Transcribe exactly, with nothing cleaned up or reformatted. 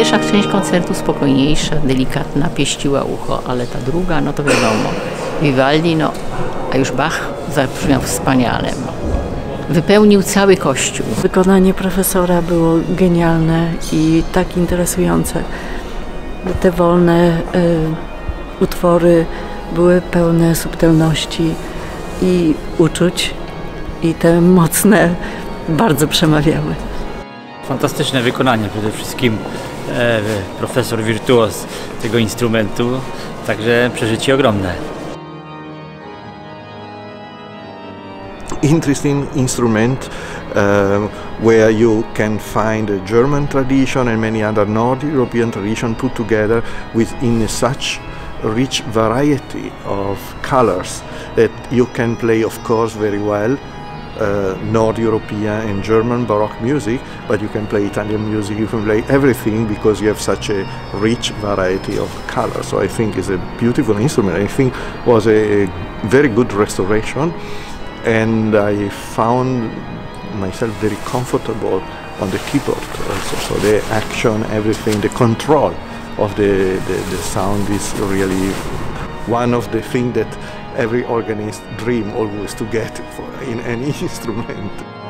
pierwsza część koncertu spokojniejsza, delikatna, pieściła ucho, ale ta druga, no to wiadomo, Vivaldi, no, a już Bach zabrzmiał wspaniale. Wypełnił cały kościół. Wykonanie profesora było genialne i tak interesujące. Te wolne y, utwory były pełne subtelności i uczuć, i te mocne bardzo przemawiały. Fantastyczne wykonanie przede wszystkim, e, profesor wirtuoz tego instrumentu, także przeżycie ogromne. Interesting instrument uh, where you can find a German tradition and many other North European tradition put together within such rich variety of colors that you can play, of course, very well uh, North European and German Baroque music, but you can play Italian music, you can play everything because you have such a rich variety of colors. So I think it's a beautiful instrument. I think it was a very good restoration, and I found myself very comfortable on the keyboard also. So the action, everything, the control of the, the, the sound is really one of the things that every organist dream always to get for in any instrument.